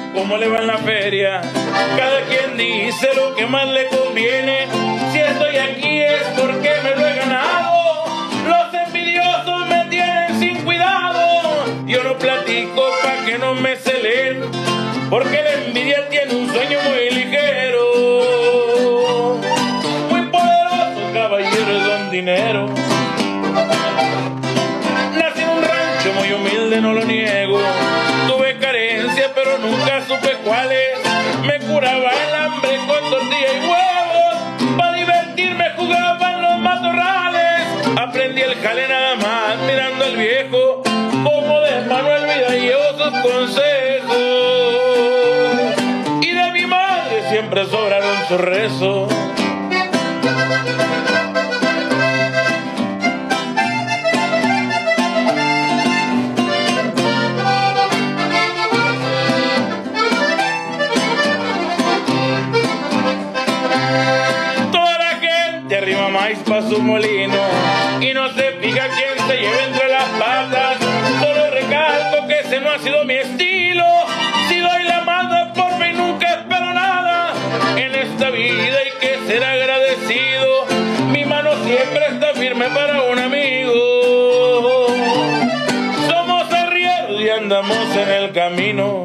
cómo le va en la feria. Cada quien dice lo que más le conviene. Si estoy aquí es porque me lo he ganado. Los envidiosos me tienen sin cuidado. Yo no platico pa' que no me celen, porque la envidia tiene un sueño muy ligero. Muy poderoso, caballeros don dinero. Nací en un rancho muy humilde, no lo niego. Tuve carencia, pero nunca supe cuáles. Me curaba el hambre con tortilla y huevos. Pa' divertirme jugaba en los matorrales. Aprendí el jale nada más mirando al viejo, como de Manuel Vida llevo sus consejos. Y de mi madre siempre sobraron sus rezos. Arriba maíz pa' su molino y no se fija quién se lleva entre las patas. Solo recalco que ese no ha sido mi estilo. Si doy la mano por mí nunca espero nada. En esta vida hay que ser agradecido. Mi mano siempre está firme para un amigo. Somos arrieros y andamos en el camino.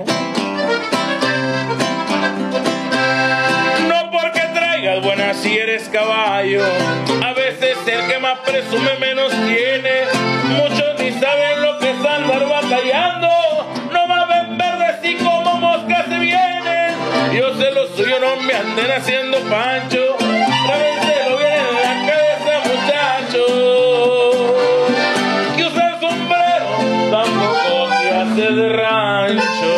Buenas si eres caballo, a veces el que más presume menos tiene. Muchos ni saben lo que es andar batallando, no más ven verdes y como moscas se vienen. Yo sé lo suyo, no me anden haciendo pancho, trábenselo bien en la cabeza muchachos, que usar sombrero tampoco se hace de rancho.